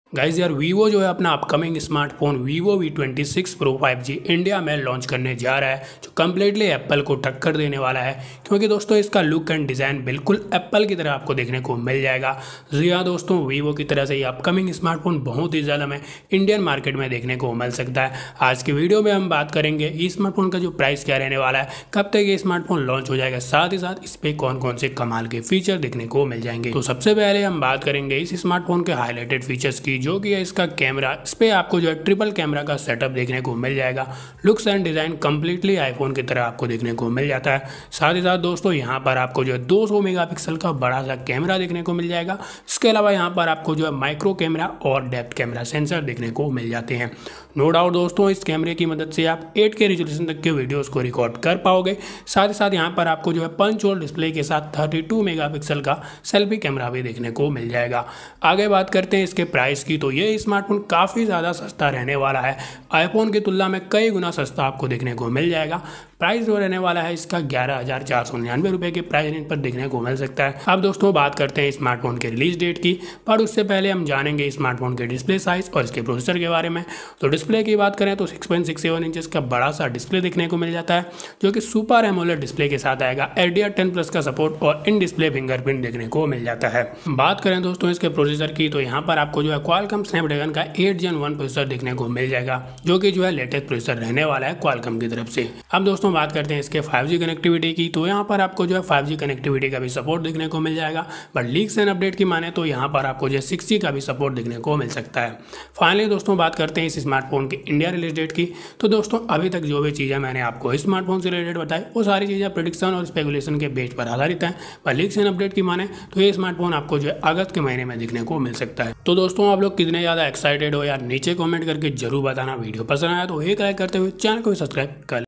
Guys यार Vivo जो है अपना upcoming smartphone Vivo V26 Pro 5G India में लॉन्च करने जा रहा है, जो कम्प्लीटली एप्पल को टक्कर देने वाला है। क्योंकि दोस्तों इसका लुक एंड डिज़ाइन बिल्कुल एप्पल की तरह आपको देखने को मिल जाएगा। जी हाँ दोस्तों, वीवो की तरह से ये अपकमिंग स्मार्टफोन बहुत ही ज़्यादा हमें इंडियन मार्केट में देखने को मिल सकता है। आज की वीडियो में हम बात करेंगे इस स्मार्टफोन का जो प्राइस क्या रहने वाला है, कब तक ये स्मार्टफोन लॉन्च हो जाएगा, साथ ही साथ इस पर कौन कौन से कमाल के फीचर देखने को मिल जाएंगे। तो सबसे पहले हम बात करेंगे इस स्मार्टफोन के हाईलाइटेड फीचर्स की, जो कि है इसका कैमरा। इस पे आपको जो है ट्रिपल कैमरा का सेटअप देखने को मिल जाएगा। Looks and design completely iPhone की तरह आपको देखने को मिल जाता है। साथ ही साथ दोस्तों यहाँ पर आपको जो है 200 मेगापिक्सल का बड़ा सा कैमरा देखने को मिल जाएगा। इसके अलावा यहाँ पर आपको जो है माइक्रो कैमरा और डेप्थ कैमरा सेंसर देखने को मिल जाते हैं। नो डाउट दोस्तों, इस कैमरे की मदद से आप 8K रिजोल्यूशन तक के वीडियोस को रिकॉर्ड कर पाओगे। साथ ही साथ यहाँ पर आपको जो है पंच होल डिस्प्ले के साथ 32 मेगापिक्सल का सेल्फी कैमरा भी देखने को मिल जाएगा। आगे बात करते हैं इसके प्राइस की, तो ये स्मार्टफोन काफ़ी ज़्यादा सस्ता रहने वाला है। आईफोन की तुलना में कई गुना सस्ता आपको देखने को मिल जाएगा। प्राइस जो रहने वाला है इसका 11,499 रुपये के प्राइस रेंज पर देखने को मिल सकता है। अब दोस्तों बात करते हैं स्मार्टफोन के रिलीज डेट की, पर उससे पहले हम जानेंगे स्मार्टफोन के डिस्प्ले साइज और इसके प्रोसेसर के बारे में। तो डिस्प्ले की बात करें तो 6.67 इंचेस का बड़ा सा डिस्प्ले देखने को मिल जाता है, जो कि सुपर एमोलेड डिस्प्ले के साथ आएगा। HDR10+ का सपोर्ट और इन डिस्प्ले फिंगरप्रिंट देखने को मिल जाता है। बात करें दोस्तों इसके प्रोसेसर की, तो यहाँ पर आपको जो है क्वालकॉम स्नैपड्रैगन का 8 Gen 1 प्रोसेसर देखने को मिल जाएगा, जो कि जो है लेटेस्ट प्रोसेसर रहने वाला है क्वालकॉम की तरफ से। अब दोस्तों बात करते हैं इसके 5G कनेक्टिविटी की, तो यहाँ पर आपको जो है 5G कनेक्टिविटी का भी सपोर्ट देखने को मिल जाएगा। बट लीक्स एंड अपडेट की माने तो यहाँ पर आपको जो है 6G का भी सपोर्ट देखने को मिल सकता है। फाइनली दोस्तों बात करते हैं इस स्मार्टफोन के इंडिया रिलीज डेट की। तो दोस्तों अभी तक जो भी चीज़ें मैंने आपको इस स्मार्टफोन से रिलेटेड बताई, वो सारी चीज़ें प्रेडिक्शन और स्पेकुलेशन के बेस पर आधारित हैं। पर लीक्स एंड अपडेट की माने तो ये स्मार्टफोन आपको जो है अगस्त के महीने में देखने को मिल सकता है। तो दोस्तों आप लोग कितने ज़्यादा एक्साइटेड हो यार, नीचे कॉमेंट करके जरूर बताना। वीडियो पसंद आया तो एक लाइक करते हुए चैनल को सब्सक्राइब कर